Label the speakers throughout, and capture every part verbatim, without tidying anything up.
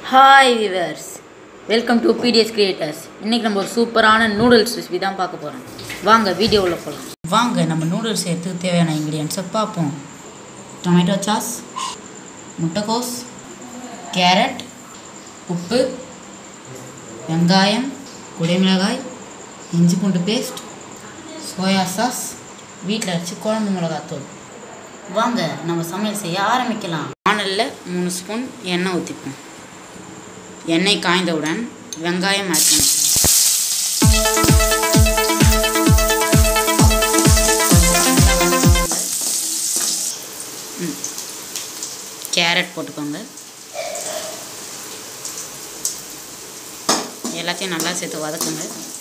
Speaker 1: Hi viewers, welcome to P D S Creators. இன்னைக்கு நம்ம ஒரு சூப்பரான நூடுல்ஸ் ரெசிபி தான் பார்க்க போறோம். வாங்க வீடியோவுல போலாம்.
Speaker 2: வாங்க நம்ம நூடுல்ஸ் செய்யறதுக்கு தேவையான இன்கிரிடியன்ட்ஸை பார்ப்போம். டொமேட்டோ சாஸ், முட்டைக்கோஸ், கேரட், உப்பு, வெங்காயம், குடைமிளகாய், இஞ்சி பூண்டு பேஸ்ட், சோயா சாஸ், வீட்டில் அரைச்சி குழம்பு மிளகாத்தூள். வாங்க நம்ம சமையல் செய்ய ஆரம்பிக்கலாம். வானலில் மூணு ஸ்பூன் எண்ணெய் ஊற்றிப்போம். எண்ணெய் காய்ந்தவுடன் வெங்காயம் ஆட் பண்ணிக்கலாம். கேரட் போட்டுக்கோங்க. எல்லாத்தையும் நல்லா சேர்த்து வதக்குங்க.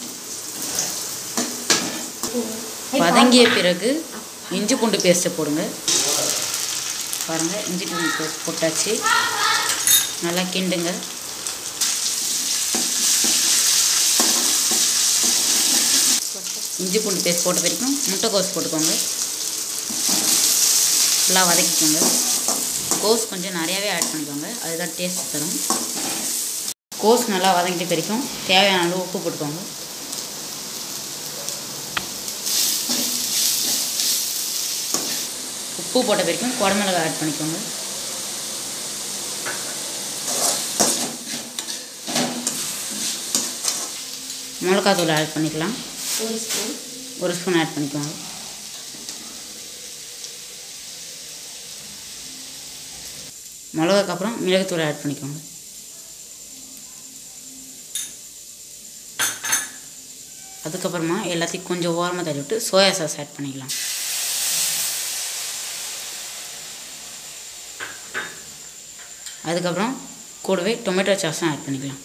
Speaker 2: வதங்கிய பிறகு இஞ்சி பூண்டு பேஸ்ட்டை போடுங்க. பாருங்கள், இஞ்சி பூண்டு பேஸ்ட் போட்டாச்சு. நல்லா கிண்டுங்க. இஞ்சி பூண்டு பேஸ்ட் போட்ட வரைக்கும் முட்டைக்கோஸ் போட்டுக்கோங்க. நல்லா வதக்கிக்கோங்க. கோஸ் கொஞ்சம் நிறையாவே ஆட் பண்ணிக்கோங்க, அதுதான் டேஸ்ட் தரும். கோஸ் நல்லா வதங்கிட்டு வரைக்கும் தேவையான அளவு உப்பு போட்டுக்கோங்க. உப்பு போட்ட வரைக்கும் குடமிளகாய் ஆட் பண்ணிக்கோங்க. மிளகாத்தூள் ஆட் பண்ணிக்கலாம். ஒரு ஸ்பூன் ஒரு ஸ்பூன் ஆட் பண்ணிக்கோங்க. மிளகாக்கு அப்புறம் மிளகுத்தூள் ஆட் பண்ணிக்கோங்க. அதுக்கப்புறமா எல்லாத்தையும் கொஞ்சம் ஓரமாக தள்ளி விட்டு சோயா சாஸ் ஆட் பண்ணிக்கலாம். அதுக்கப்புறம் கூடவே டொமேட்டோ சாஸும் ஆட் பண்ணிக்கலாம்.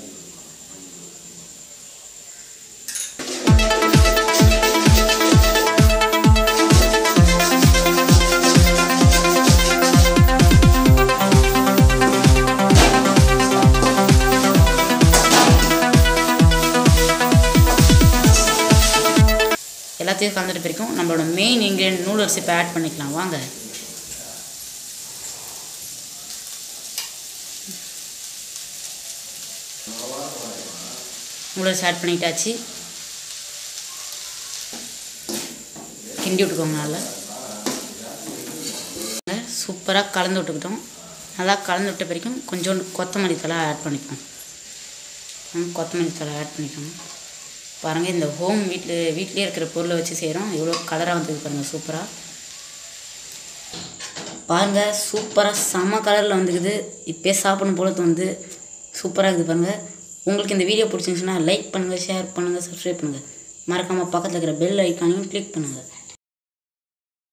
Speaker 2: எல்லாத்தையும் கலந்துட்டு பிறக்கும் நம்மளோட மெயின் இன்க்ரீடியன்ட் நூடுல்ஸ் இப்போ ஆட் பண்ணிக்கலாம். வாங்க. Noodles add பண்ணிட்டாச்சு. கிண்டி விட்டுக்கோங்க. நல்லா சூப்பராக கலந்து விட்டுக்கிட்டோம். நல்லா கலந்து விட்ட பிறக்கும் கொஞ்சோண்டு கொத்தமல்லி தழை ஆட் பண்ணிப்போம். கொத்தமல்லி தழை ஆட் பண்ணிக்கோங்க. பாருங்கள், இந்த ஹோம் வீட்டில் வீட்லேயே இருக்கிற பொருளை வச்சு செய்கிறோம். எவ்வளோ கலராக வந்தது பாருங்கள். சூப்பராக பாருங்கள், சூப்பராக செம்ம கலரில் வந்துக்குது. இப்போயே சாப்பிடணும் போல தோணுது. சூப்பராக இருக்குது பாருங்கள். உங்களுக்கு இந்த வீடியோ பிடிச்சிருந்துச்சுன்னா லைக் பண்ணுங்கள், ஷேர் பண்ணுங்கள், சப்ஸ்கிரைப் பண்ணுங்கள். மறக்காமல் பக்கத்தில் இருக்கிற பெல் ஐக்கானையும் கிளிக் பண்ணுங்கள்.